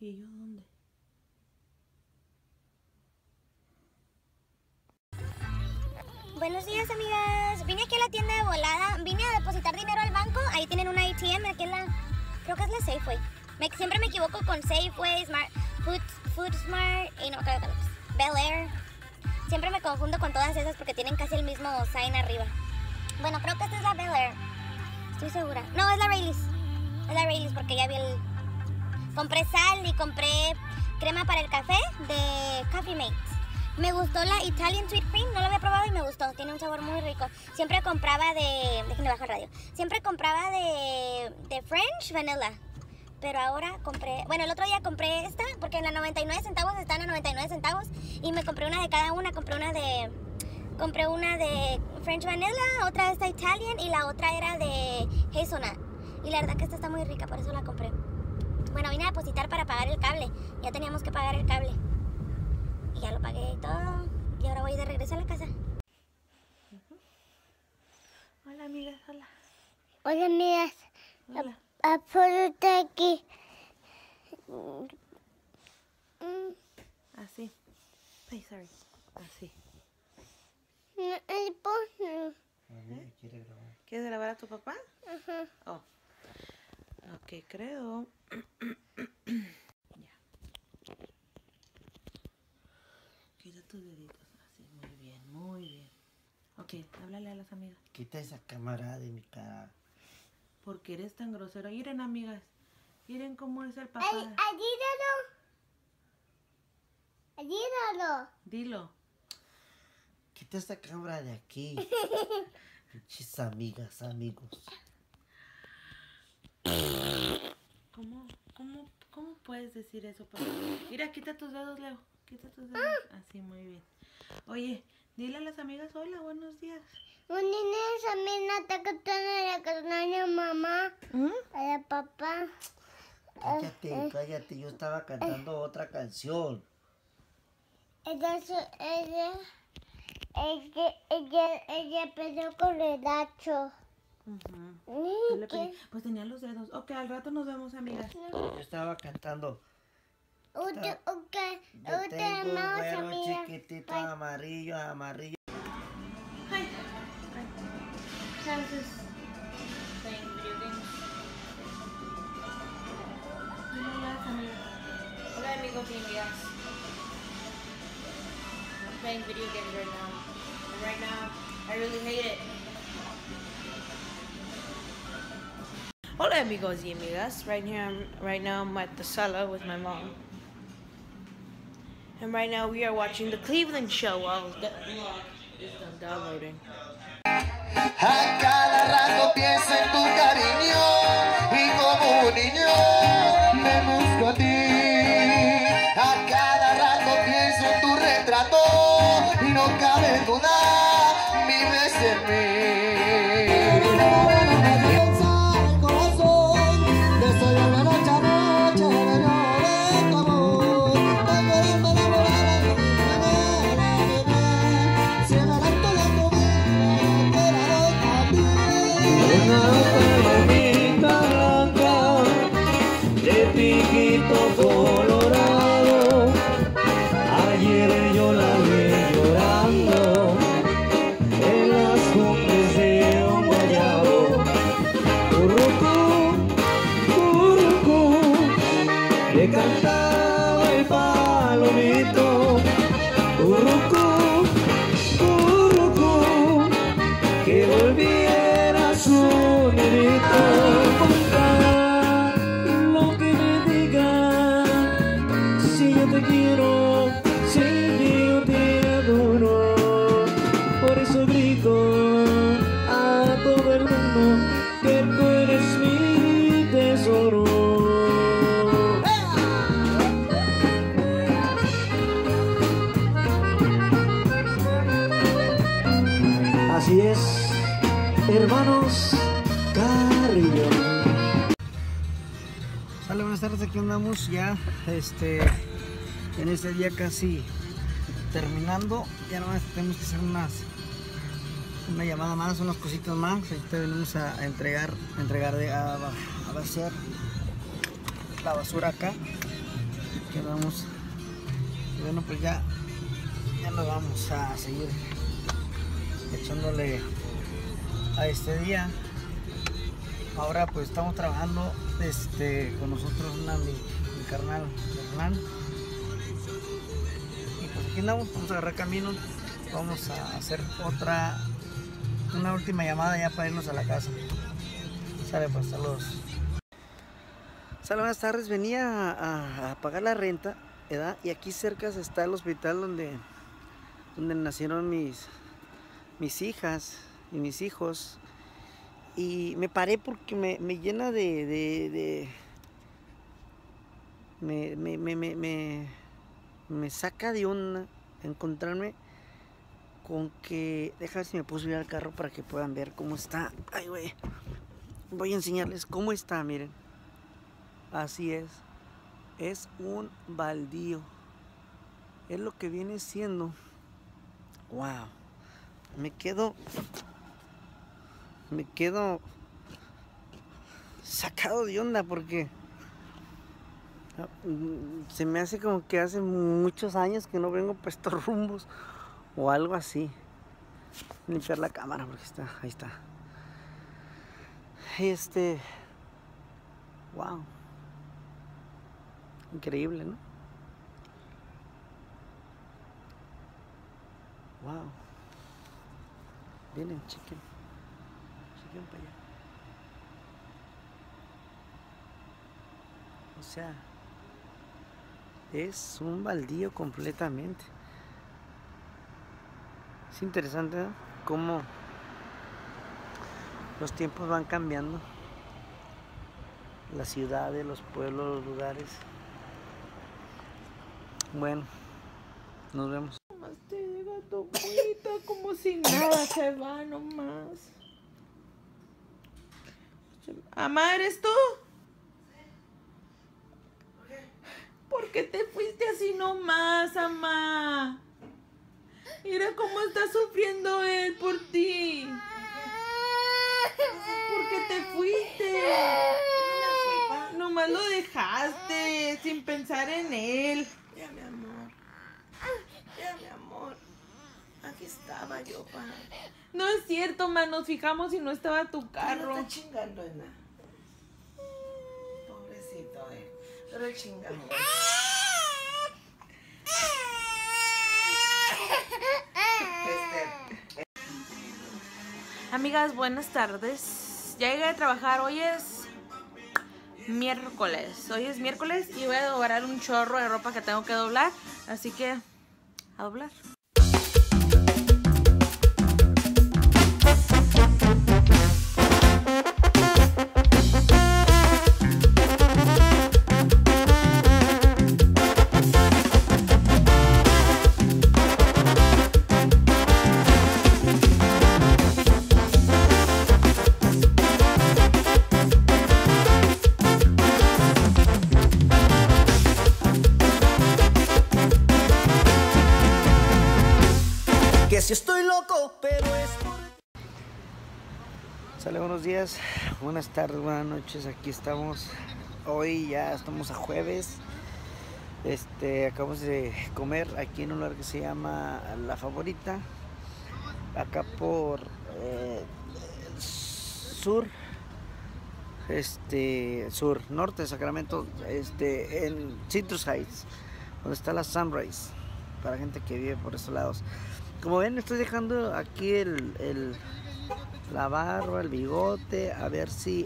¿Y yo dónde? Buenos días, amigas. Vine aquí a la tienda de volada. Vine a depositar dinero al banco. Ahí tienen una ATM. Aquí en la... Creo que es la Safeway. Siempre me equivoco con Safeway, Food Smart y no creo que Bel Air. Siempre me confundo con todas esas porque tienen casi el mismo sign arriba. Bueno, creo que esta es la Bel Air. Estoy segura. No, es la Rayleigh's. Es la Rayleigh's porque ya vi el... Compré sal y compré crema para el café de Coffee Mate. Me gustó la Italian Sweet Cream, no la había probado y me gustó, tiene un sabor muy rico. Siempre compraba de... Déjenme bajar el radio. Siempre compraba de French Vanilla. Pero ahora compré... Bueno, el otro día compré esta porque en la 99 centavos están a 99 centavos. Y me compré una de cada una. Compré una de French Vanilla, otra esta Italian y la otra era de Hazelnut. Y la verdad que esta está muy rica, por eso la compré. Bueno, vine a depositar para pagar el cable. Ya teníamos que pagar el cable. Y ya lo pagué y todo. Y ahora voy de regreso a la casa. Hola, amigas, hola. Hola, amigas. Hola. Apúrate aquí. Así. Ay, sorry. Así. ¿Quieres grabar a tu papá? Ajá. Oh. Ok, creo. Ya. Quita tus deditos. Así, muy bien, muy bien. Ok, háblale a las amigas. Quita esa cámara de mi cara. Porque eres tan grosero. Miren, amigas. Miren cómo es el papá. Ayúdalo. Dilo. Quita esa cámara de aquí. Pinches amigas, amigos. ¿Cómo puedes decir eso, papá? Mira, quita tus dedos, Leo. Quita tus dedos. Así, muy bien. Oye, dile a las amigas, hola, buenos días. Un niño también ataca a la carnal mamá. A la papá. Cállate, cállate. Yo estaba cantando otra canción. Entonces, ella peleó con el Nacho. Pues tenía los dedos. Ok, al rato nos vemos, amigas. Yo estaba cantando. Yo Usted tengo un más, güero amiga. chiquitito, amarillo, amarillo. Hi. Travis is playing video games. Hola, amigos y amigas. I'm playing video games right now. And right now, I really hate it. Hola, amigos y amigas. Right now, I'm at the sala with my mom. And right now, we are watching the Cleveland show while the vlog is done downloading. A cada rato pienso en tu cariño y como un niño me busco a ti. A cada rato pienso en tu retrato y no cabe duda, vives en mí. Piensa el corazón, deseo de noche a noche, de noche tu amor. Tengo irme de volar, si me das toda tu vida, una palomita blanca de piquito colorado. Ayer yo la vi llorando en las cumbres de un guayabo. Currucú, currucú, le cantaba el palomito. Currucú, currucú, que volviera su nidito. Contar lo que me diga, si yo te quiero, si yo te adoro. Por eso grito a todo el mundo que tú eres mi tesoro. Así es, hermanos Carrillo. Hola, buenas tardes, aquí andamos ya en este día casi terminando. Ya nomás tenemos que hacer una llamada más, unas cositas más. Ahorita venimos a vaciar la basura acá. quedamos. Y bueno, pues ya nos vamos a seguir echándole a este día. Ahora pues estamos trabajando con nosotros mi carnal Hernán. Y pues aquí andamos, vamos a agarrar camino. Vamos a hacer una última llamada ya para irnos a la casa. Sale pues, saludos. Sale, buenas tardes, venía a pagar la renta, ¿verdad? Y aquí cerca está el hospital donde nacieron mis hijas y mis hijos. Y me paré porque me llena me saca de onda encontrarme con que... Deja ver si me puedo subir al carro para que puedan ver cómo está. Ay, güey. Voy a enseñarles cómo está, miren. Así es. Es un baldío. Es lo que viene siendo. Wow. Me quedo sacado de onda porque se me hace como que hace muchos años que no vengo por estos rumbos o algo así. Voy a limpiar la cámara porque ahí está. Wow. Increíble, ¿no? Wow. Vienen, chequen para allá. O sea, es un baldío completamente. Es interesante, ¿no? Cómo los tiempos van cambiando. Las ciudades, los pueblos, los lugares. Bueno, nos vemos. Nomás te llega tu abuelita como si nada, se va nomás. Amá, ¿eres tú? ¿Por qué te fuiste así nomás, Amá? Mira cómo está sufriendo él por ti. ¿Por qué te fuiste? Nomás lo dejaste sin pensar en él. Ya, mi amor. Ya, mi amor. Aquí estaba yo, pa. No es cierto, ma, nos fijamos y no estaba tu carro. No está chingando en nada. Pobrecito, pero chingamos. Amigas, buenas tardes. Ya llegué a trabajar. Hoy es miércoles. Y voy a doblar un chorro de ropa que tengo que doblar. Así que a doblar. Que si estoy loco, pero es por... Sale, buenos días, buenas tardes, buenas noches. Aquí estamos. Hoy ya estamos a jueves. Acabamos de comer aquí en un lugar que se llama La Favorita. Acá por norte de Sacramento, en Citrus Heights, donde está la Sunrise, para gente que vive por estos lados. Como ven, estoy dejando aquí la barba, el bigote, a ver si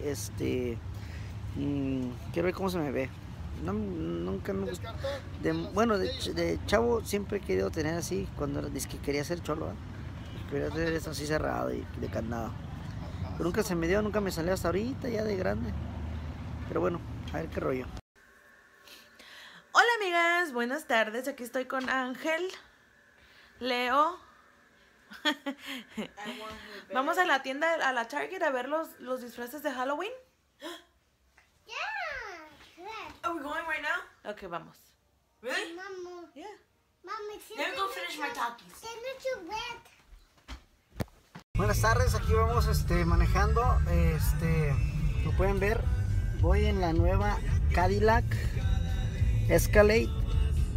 quiero ver cómo se me ve. Nunca me gustó. Bueno, de chavo siempre he querido tener así, cuando que quería ser cholo, ¿eh? Quería tener esto así cerrado y de candado. Pero nunca se me dio, nunca me salió hasta ahorita, ya de grande. Pero bueno, a ver qué rollo. Hola amigas, buenas tardes. Aquí estoy con Ángel, Leo. Vamos a la tienda, a la Target, a ver los disfraces de Halloween. Are we going right now? Ok, vamos. Really? Mama. Yeah. Mama, Let me go finish my Takis. Buenas tardes, aquí vamos manejando. Como pueden ver, voy en la nueva Cadillac Escalade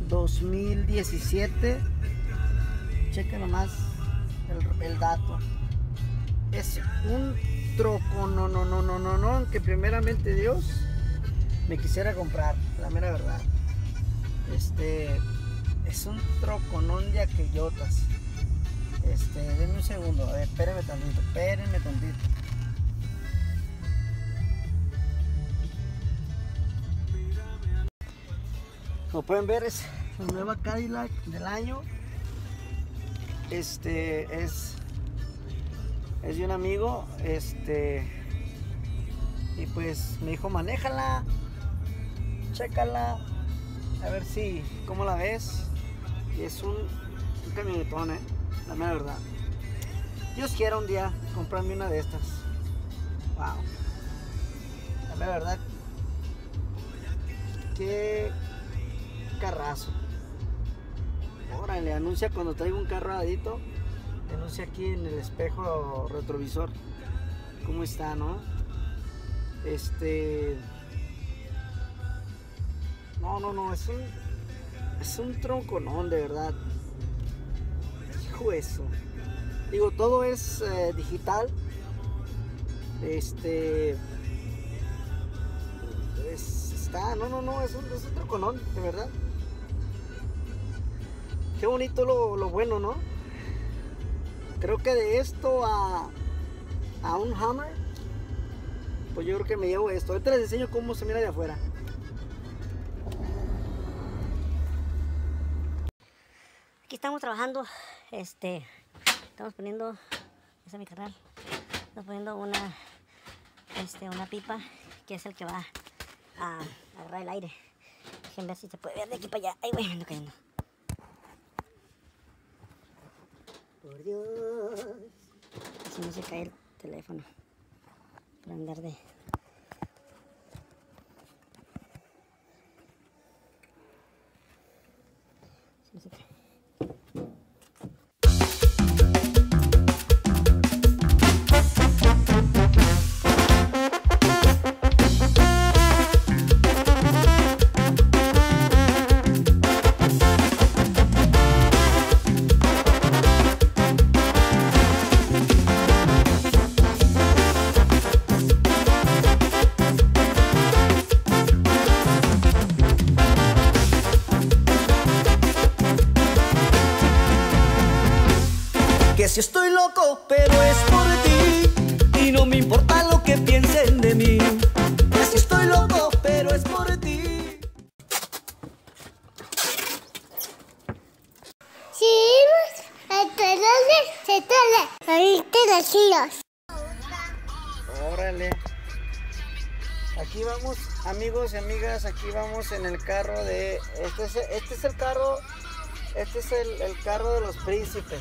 2017. Chequen nomás el dato. Es un troco, no, que primeramente Dios me quisiera comprar, la mera verdad. Es un troconón de aquellotas. Denme un segundo, a ver, espérenme tantito. Como pueden ver, es la nueva Cadillac del año. Es de un amigo, y pues me dijo, manéjala, chécala, a ver si, ¿cómo la ves? Y es un camionetón, la mera verdad. Dios quiera un día comprarme una de estas. Wow, la mera verdad, qué carrazo. Órale, anuncia cuando traigo un carro adito, anuncia aquí en el espejo retrovisor cómo está, ¿no? No, es un tronconón, de verdad. Hijo eso. Digo, todo es digital. Es un tronconón, de verdad. Qué bonito lo bueno, ¿no? Creo que de esto a un Hummer, pues yo creo que me llevo esto. Ahorita les enseño cómo se mira de afuera. Aquí estamos trabajando, estamos poniendo, ese es mi canal, estamos poniendo una pipa que es el que va a agarrar el aire. Déjenme ver si se puede ver de aquí para allá. Ay, güey, me ando cayendo. Por Dios. Si no se cae el teléfono. Para andar de... Si no se cae. Que si estoy loco, pero es por ti, y no me importa lo que piensen de mí. Que si estoy loco, pero es por ti. Sí, ahí te las giras. Órale. Aquí vamos, amigos y amigas, aquí vamos en el carro de... Este es el carro, el carro de los príncipes.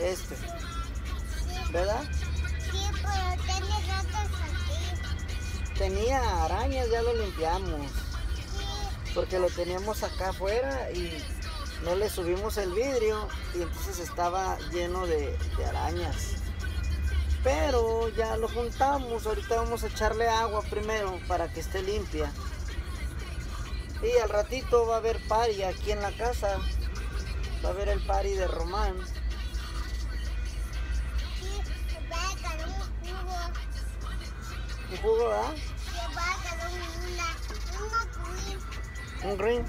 ¿Verdad? Sí, pero tiene ratas aquí. Tenía arañas, ya lo limpiamos. Porque lo teníamos acá afuera y no le subimos el vidrio y entonces estaba lleno de arañas. Pero ya lo juntamos, ahorita vamos a echarle agua primero para que esté limpia. Y al ratito va a haber party aquí en la casa. Va a haber el party de Román. ¿Un jugo, verdad? ¿Un green?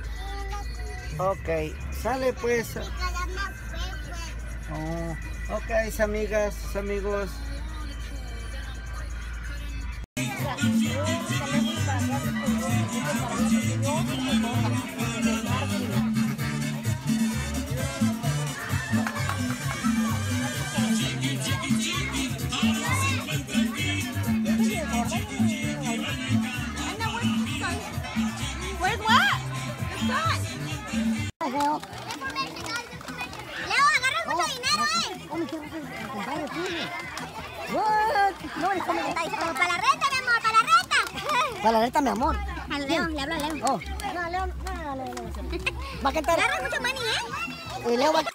Ok, sale pues. Oh, ok, amigas, amigos. Para la renta, mi amor, para la renta. Para la neta, mi amor. Al León, le hablo a León. Oh. No, León, no. Va a cantar. Agarra mucho money, ¿eh? Leo va a...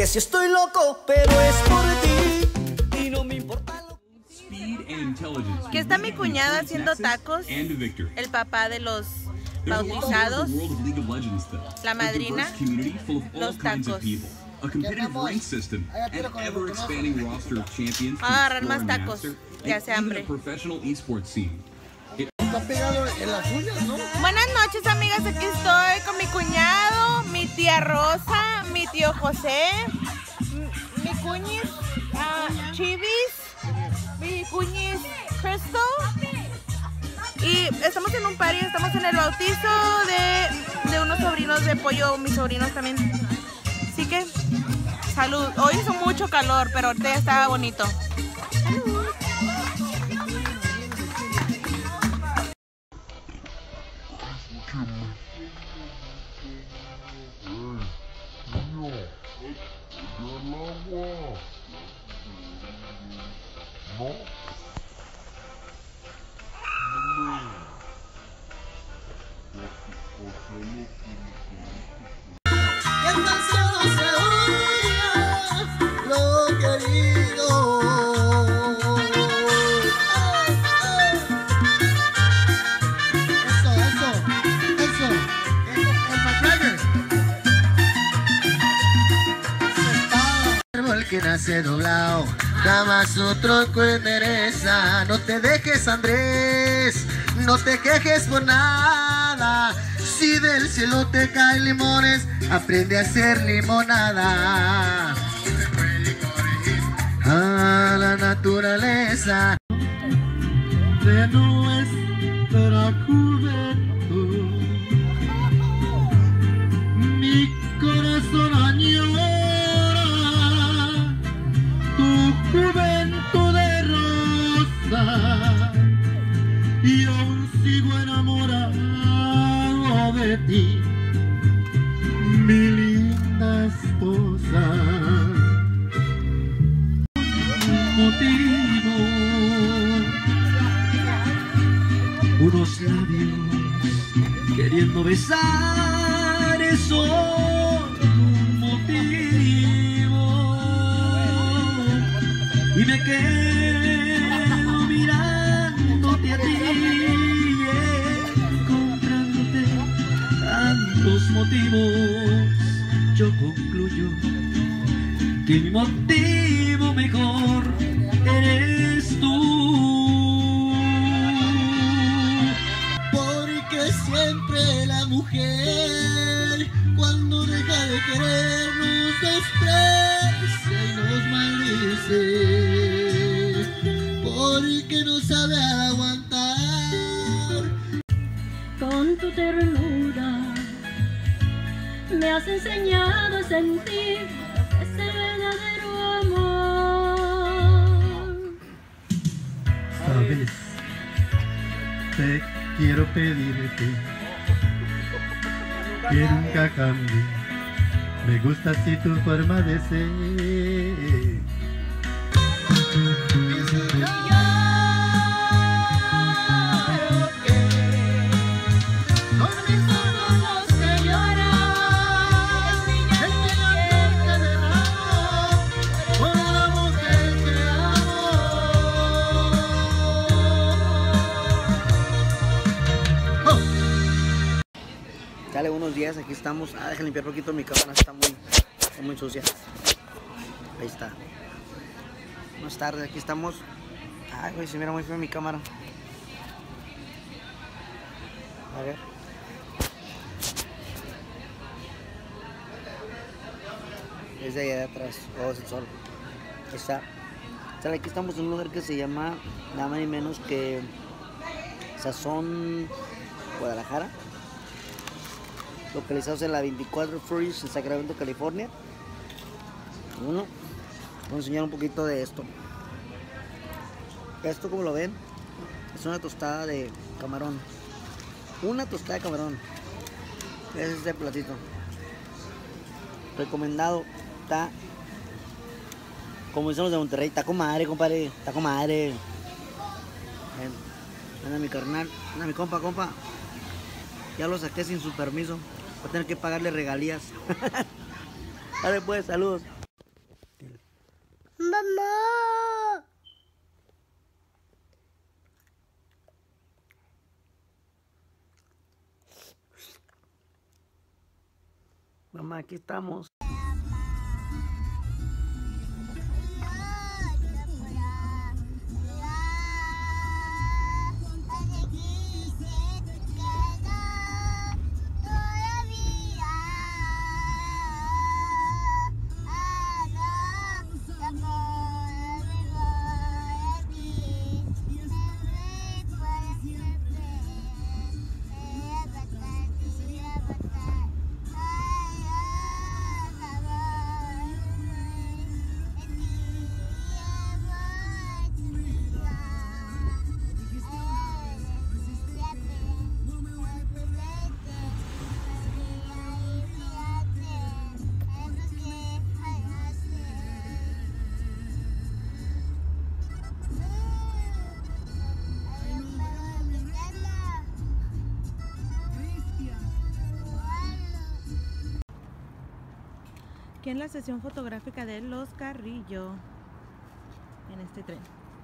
si estoy loco, pero es por ti y no me importa lo Que está mi cuñada haciendo tacos, el papá de los bautizados, la madrina, los tacos. A agarrar más tacos, que hace hambre. está pegado en las uñas, ¿no? Buenas noches, amigas, aquí estoy con mi cuñado, mi tía Rosa, mi tío José, mi cuñis Chivis, mi cuñis Crystal. Y estamos en un party, estamos en el bautizo de unos sobrinos de Pollo, mis sobrinos también. Así que, salud. Hoy hizo mucho calor, pero ahorita ya estaba bonito. Salud. Que nace doblado, jamás otro endereza. No te dejes, Andrés, no te quejes por nada. Si del cielo te caen limones, aprende a hacer limonada. A la naturaleza de nuestra juventud, mi corazón añora juventud de rosa, y aún sigo enamorado de ti, mi linda esposa. Motivo, unos labios queriendo besar, eso un motivo. Y me quedo mirándote a ti, encontrándote tantos motivos. Yo concluyo que mi motivo mejor eres tú. Porque siempre la mujer, cuando deja de querernos, desprecia y nos maldice. Porque no sabe aguantar. Con tu ternura me has enseñado a sentir ese verdadero amor. Sabes, te quiero pedirte que nunca cambie. Me gusta así tu forma de ser. Dale unos días, aquí estamos. Déjame limpiar un poquito mi cámara, está muy sucia. Ahí está. Buenas tardes, aquí estamos. Ay, güey, se mira muy feo mi cámara. A ver. Es de allá de atrás. Oh, es el sol. Ahí está. Sale, aquí estamos en un lugar que se llama nada más ni menos que Sazón Guadalajara, localizados en la 24 Furious en Sacramento, California. Bueno, voy a enseñar un poquito de esto. Esto, como lo ven, es una tostada de camarón. Una tostada de camarón. Es este platito. Recomendado. Está, como dicen los de Monterrey, está con madre, compadre. Está con madre. Anda mi carnal, anda mi compa. Ya lo saqué sin su permiso. Voy a tener que pagarle regalías. Dale pues, saludos. Mamá. Mamá, aquí estamos. Aquí en la sesión fotográfica de Los Carrillo, en este tren.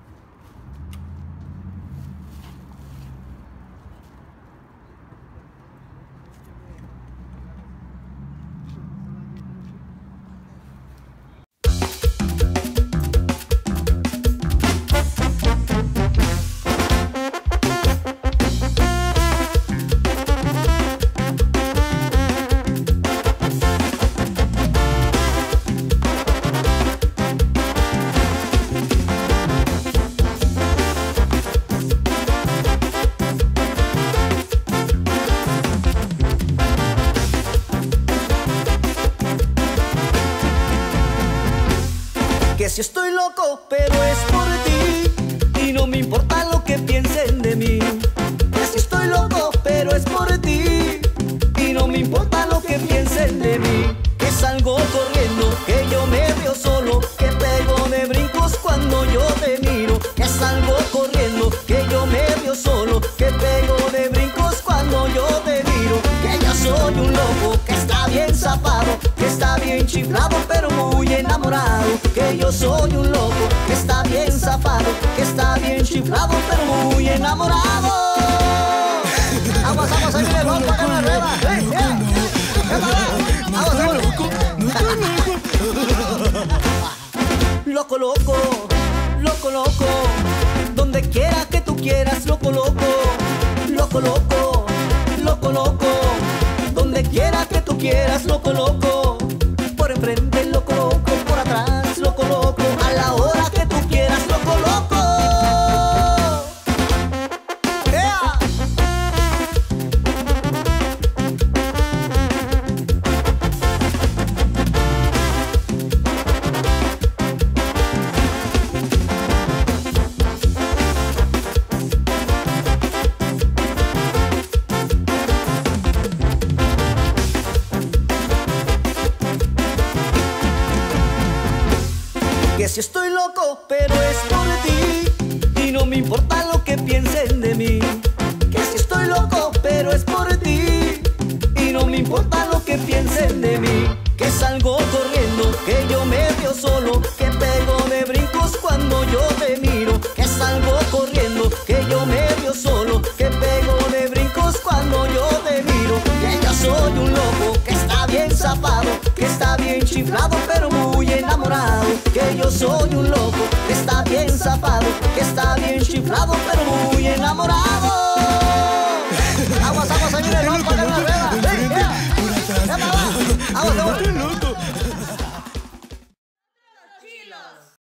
Que si estoy loco, pero es por ti, y no me importa lo que piensen de mí. Que si estoy loco, pero es por ti, y no me importa lo que piensen de mí. Que salgo corriendo, que yo me veo solo, que pego de brincos cuando yo te miro. Que salgo corriendo, que yo me veo solo, que pego de brincos cuando yo te miro. Que yo soy un loco, que está bien zafado, que está bien chiflado, pero muy enamorado. Que yo soy un loco, que está bien zafado, que está bien chiflado, pero muy enamorado. Vamos, vamos, ahí viene el loco, acá me arriba. Vamos, vamos. Loco, loco, loco, loco, donde quiera que tú quieras, loco, loco, loco, loco, loco, loco, donde quiera que tú quieras, loco, loco, por enfrente, loco, loco, por atrás, loco, loco, a la hora que tú quieras, loco, loco. ¡Ea! Que si estoy loco, pero es por ti, y no me importa lo que piensen de mí. Que si estoy loco, pero es por ti, y no me importa lo que piensen de mí. Que salgo corriendo, que yo me veo solo, que pego de brincos cuando yo te miro. Que salgo corriendo, que yo me veo solo, que pego de brincos cuando yo te miro. Que yo soy un loco, que está bien zafado, que está bien chiflado, pero muy enamorado. Que yo soy un loco, que está bien zafado, que está bien chiflado, pero muy enamorado. Vamos, vamos, ahí viene el loco, acá me arriba. Vamos, vamos.